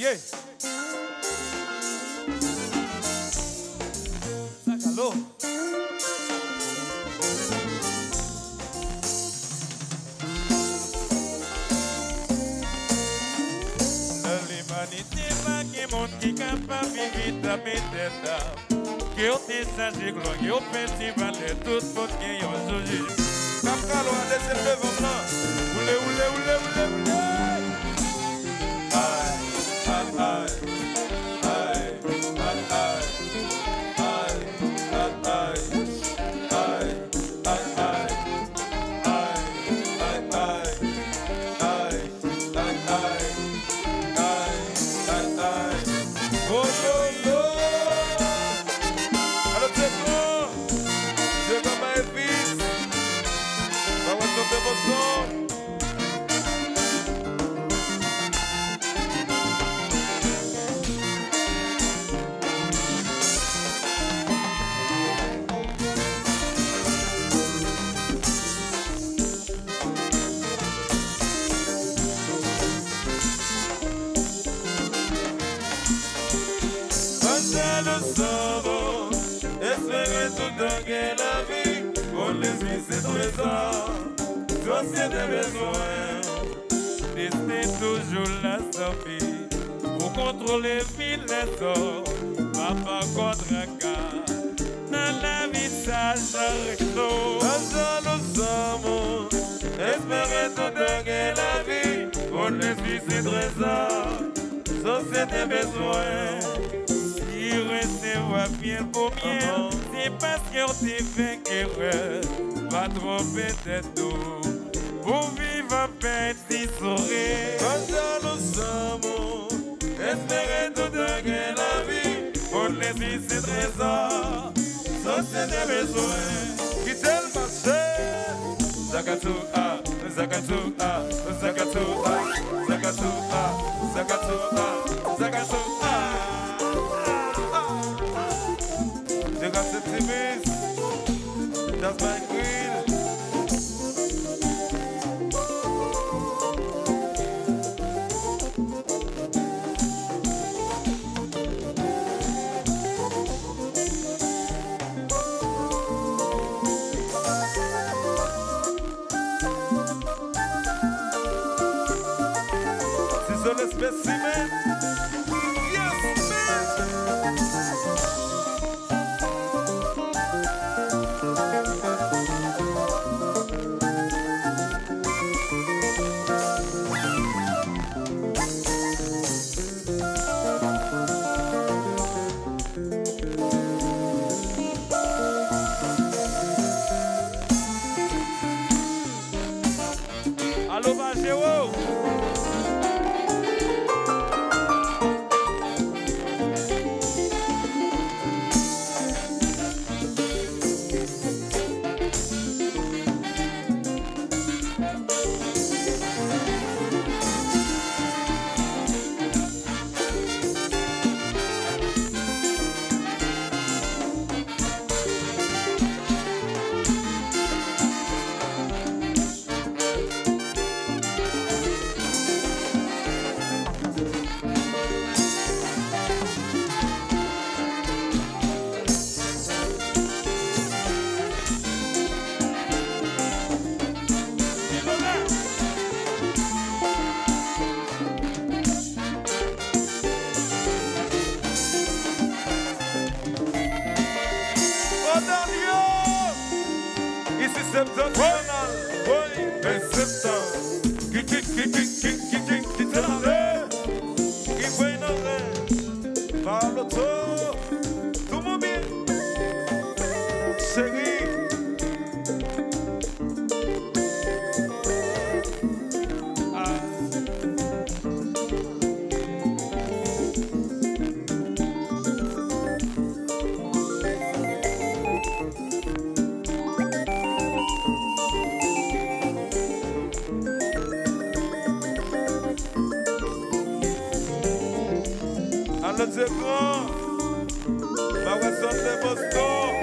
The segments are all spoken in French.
Yeah. Sakalo. L'humanité va qui monde qui capable de vivre dans mes têtes. Que au tissage gloire, que au festival de tout le monde qui est aujourd'hui. Sakalo a laissé le devant blanc. Oulé, oulé, oulé, oulé, oulé. J'ai des besoins, rester toujours la sortie pour contrôler les hommes, papa contre un cas. Dans la vie, ça j'arrête. Dans nous sommes, espérer tout gagner la vie, pour les fils et trésors, ça c'est des besoins. Si recevoir bien pour bien, c'est parce qu'on t'est fait erreur, pas tromper tête d'eau. Pour vivre en paix, si sourire. Quand nous sommes, espérer tout gagner la vie, pour les fils et trésors, ça c'est des besoins. Qui t'aime passer? Zakatou, ah, Zakatou, ah, Zakatou, ah, Zakatou, ah, Zakatou, ah, Zakatou, ah. Je got septimis, that's my queen. Le spécimen, yes man. Allô, Bagéo. Septentrional, oui, mais septembre, qui te l'enlève, qui fait une enlève, par l'auto, tout mon bien, chérie. Le Dieu-Grand, ma voiture de Boston.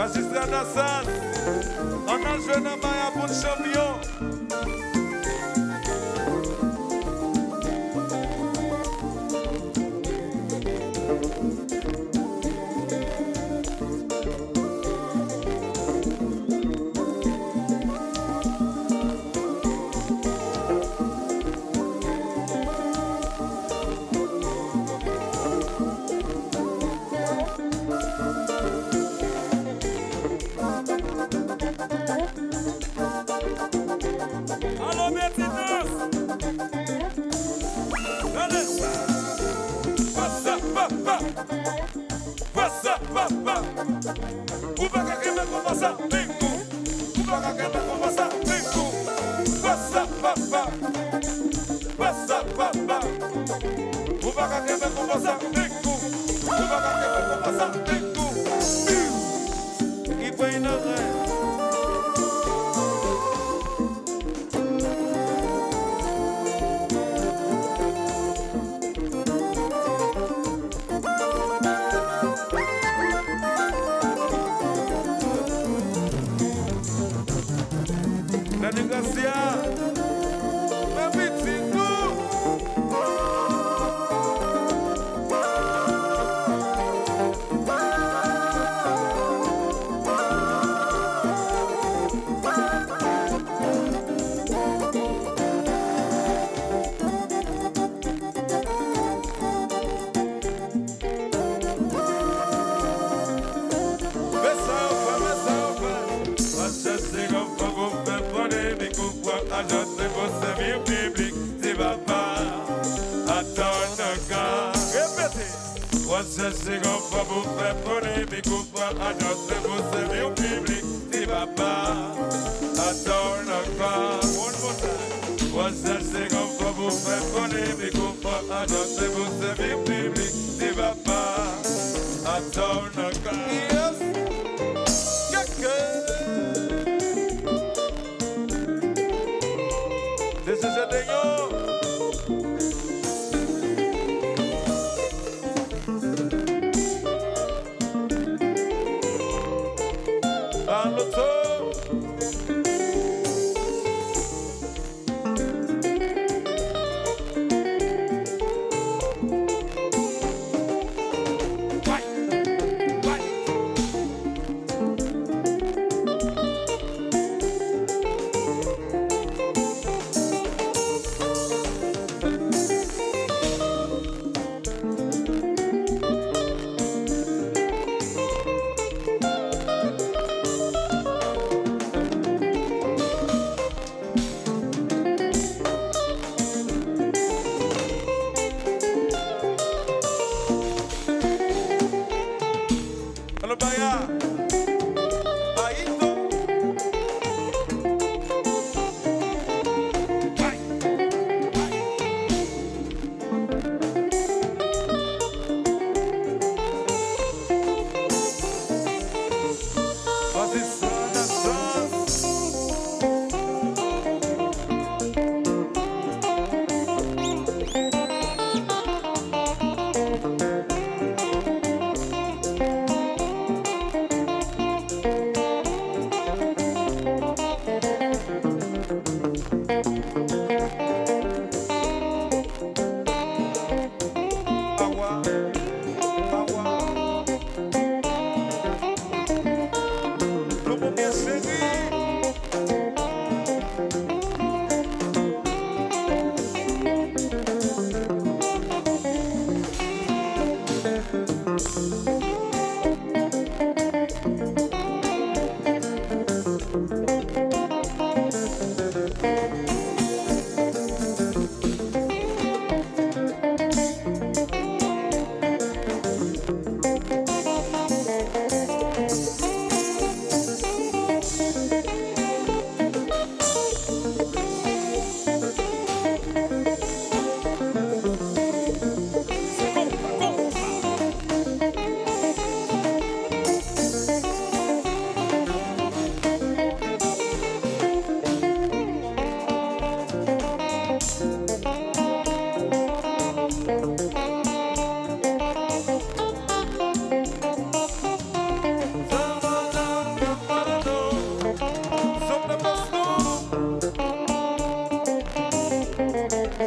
Magistrat Nassas, on a joué dans Maya pour le champion.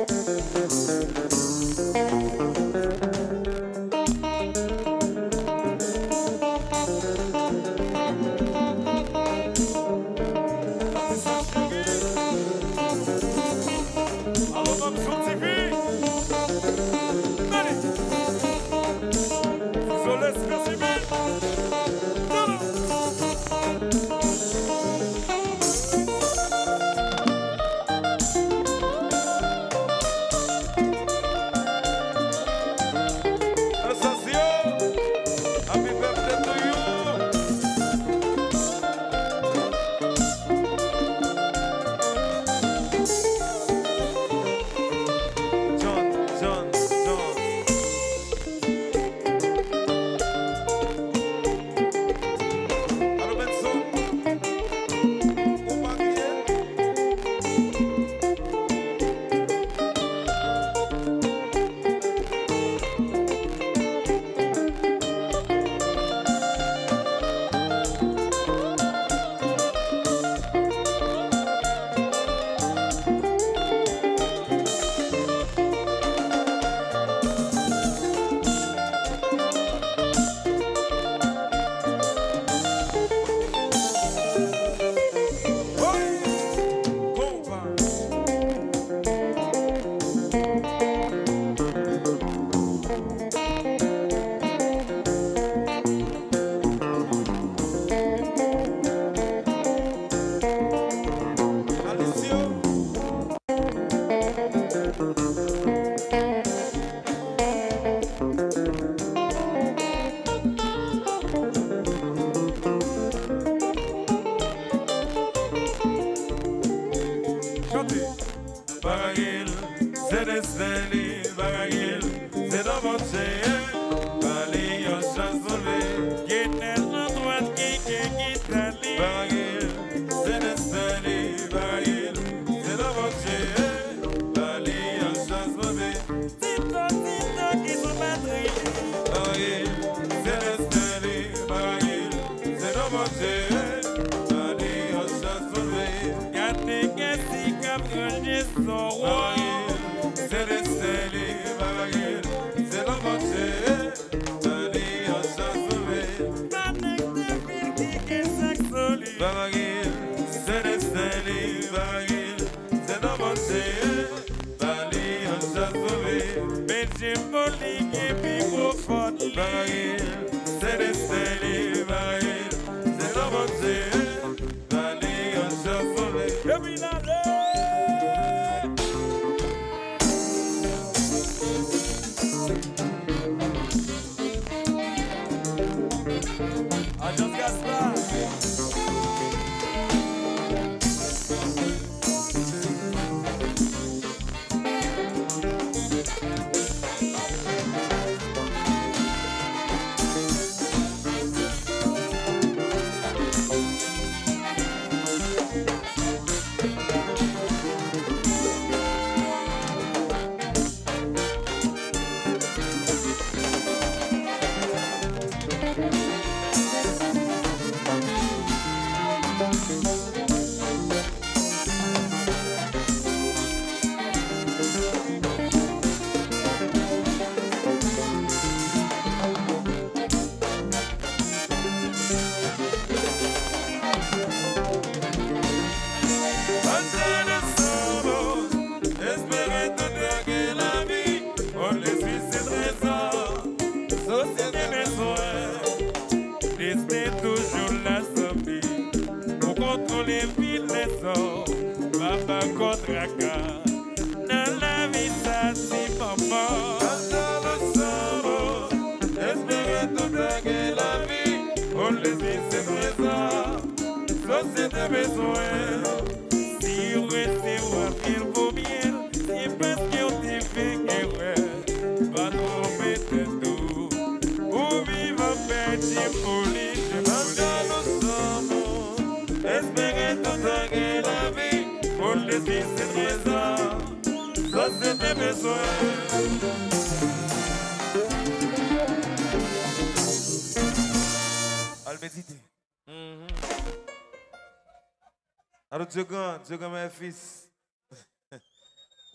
Alors, Djogan, mes fils.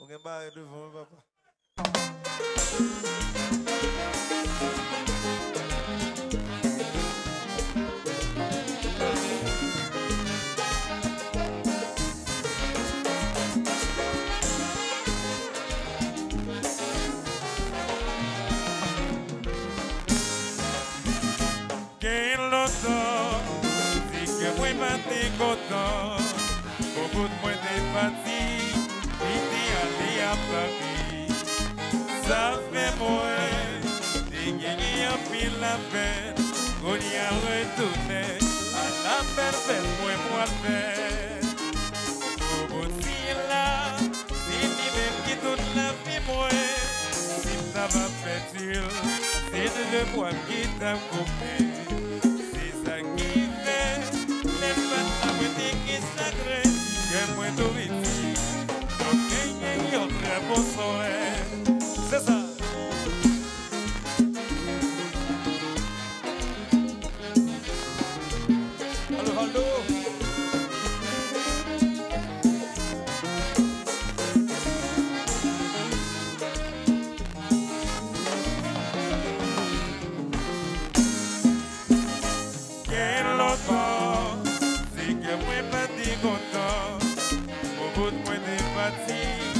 On est barré devant, papa. Quel longtemps, si que moi pas t'es content, beaucoup de moi t'es parti, t'es allé à Paris. Ça fait moi, t'es gagné un pile la peine, qu'on y a retourné, à la belle fête, moi le faire. Au bout de là, c'est lui-même qui toute la vie, moi, si ça va faire dur, c'est de moi qui t'a coupé. C'est ça. Allô, allô. Quel longtemps, c'est que moi pas dit content, au bout de moi des partis.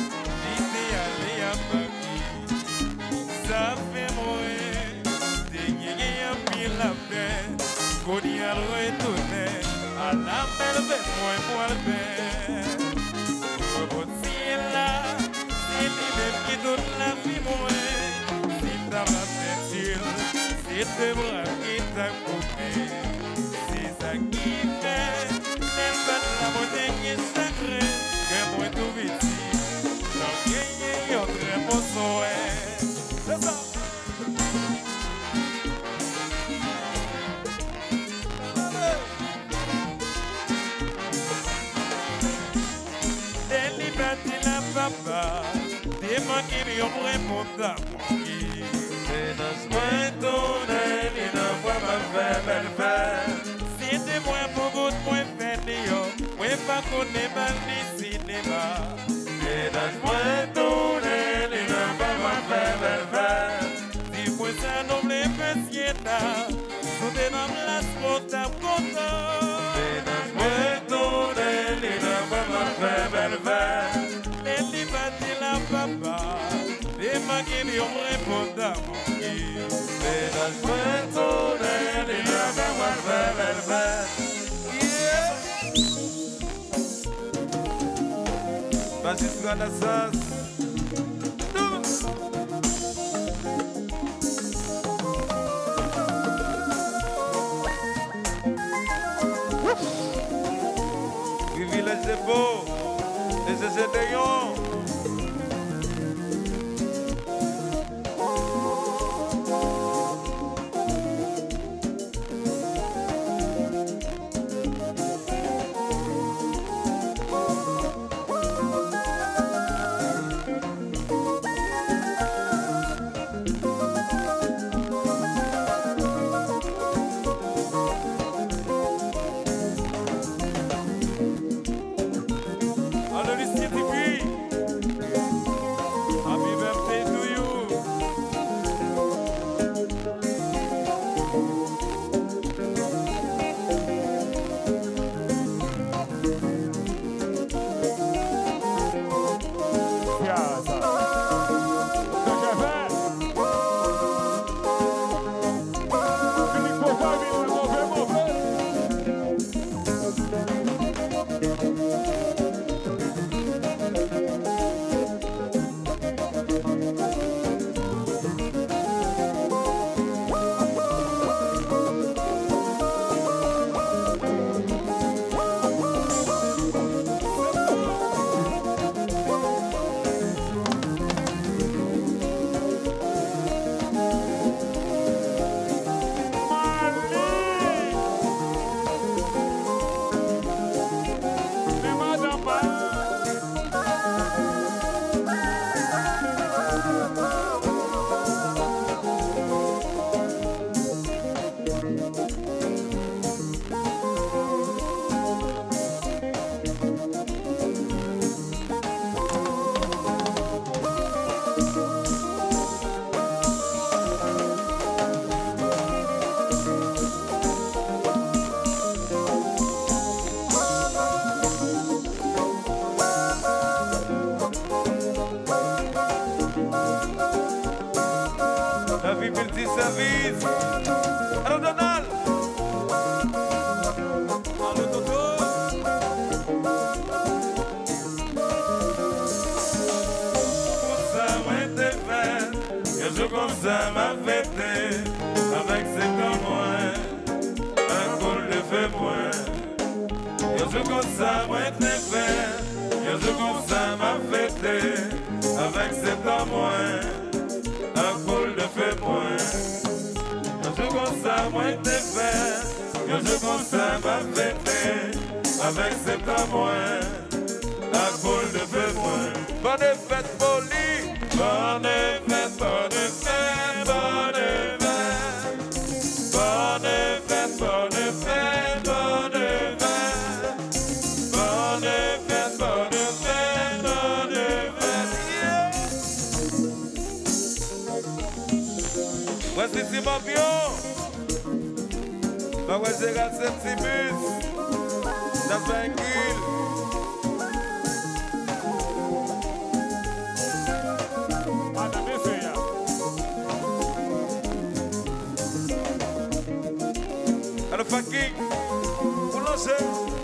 Ça fait mourir, t'es gagné un pile la peine, qu'on y a retourné, à la belle bête, moi le faire. Au bout de là, c'est lui-même qui donne la vie, moi, si t'as pas fait sûr, c'est tes bras qui t'a coupé, c'est ça qui fait, t'aimes pas la beauté qui est sacrée, que moi tout vite, j'en gagne un très beau soin. C'est ça. Des libertés la papa, des manqués qui ont répondu à mon qui. C'est dans ce point tourné, il n'a pas ma fait belle fête. C'était moi pour vous, moi fait néo, moi pas connaître mal ni cinéma. C'est dans ce point tourné, il n'a pas ma fait belle fête. Dis-moi ça non les petits là, tout est dans la sport à content. C'est dans ce point tourné, il n'a pas ma fait belle fête. Les libertés la papa, les manqués qui ont répondu à mon qui. C'est dans ce point tourné, il n'a pas ma fait belle fête. Vas-y, tu gagnes la sauce. Privilège est beau, les essais d'ayons. service. Alors Donald. Allô Toto. Comme ça, moi t'es fait. Que je comme ça m'a fêté. Avec ses temps moins. Un col de feu moins. Que je comme ça, moi t'es fait. Que je comme ça m'a fêté. Avec ses temps moins. Un col de feu moins. Que je comme ça, moi t'es fait. Que je comme ça m'a fêté. Avec ses temps moins. Un col de feu moins. Bonne fête, Poli. Bonne fête, bonne fête, bonne fête. Bonne fête, bonne fête, bonne fête. Bonne fête, bonne fête, bonne fête. Yeah. Voici Simon Pion. Ma voici Racine Simus. Ça fait un kill. Alors fucking, pour lancer.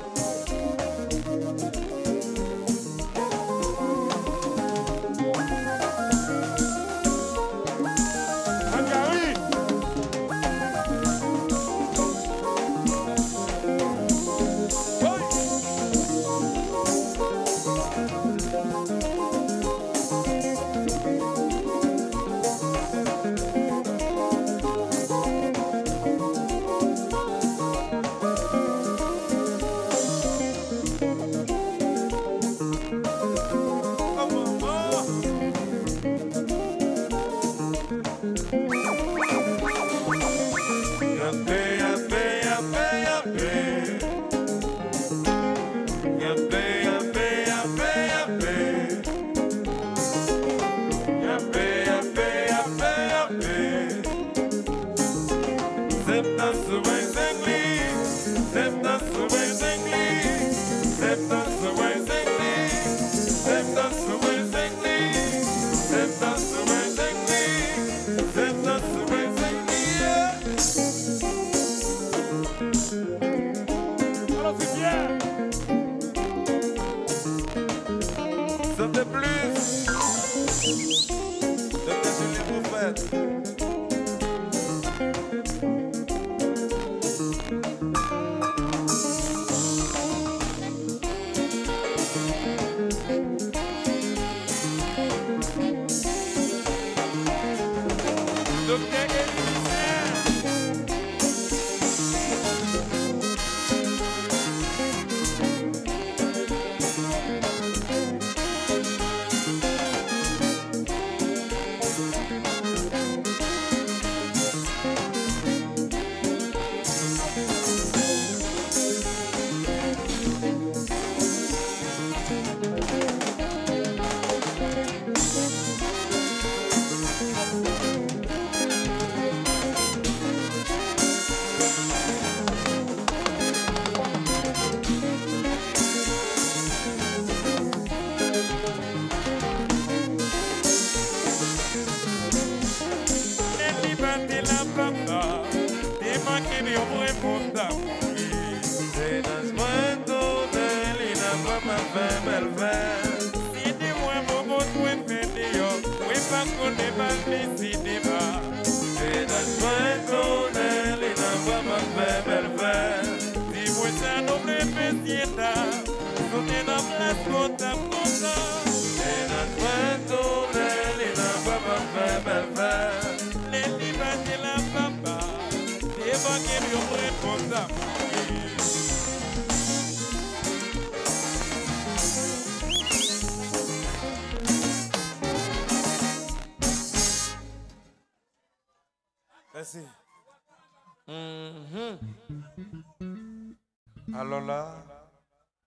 Merci. Alors là.